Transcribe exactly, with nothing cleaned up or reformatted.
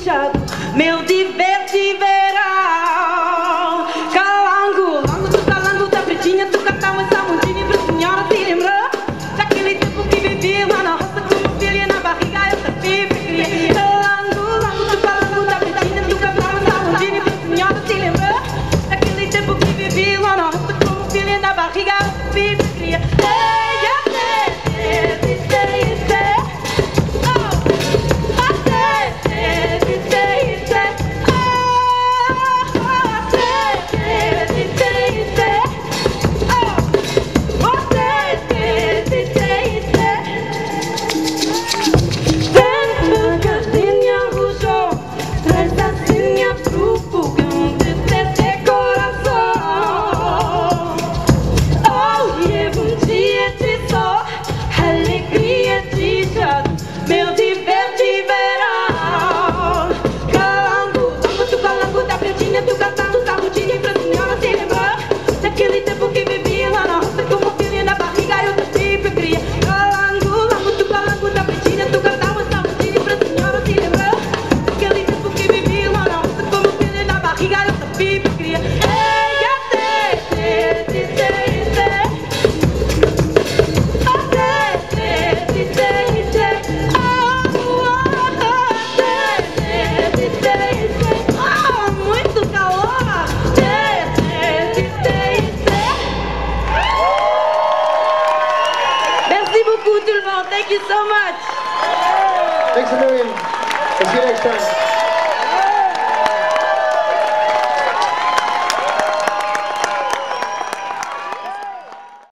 desejado, meu divertiverão. Calango, lango do calango da pretinha, do catão, essa mundinha pra senhora se lembrar daquele tempo que vivi lá na roça com uma filha na barriga, eu sabia que queria. Calango, lango do calango da pretinha, do catão, essa mundinha pra senhora se lembrar daquele tempo que vivi lá na roça com uma filha na barriga, eu sabia que queria. Thank you so much. Thanks a million. We'll see you next time.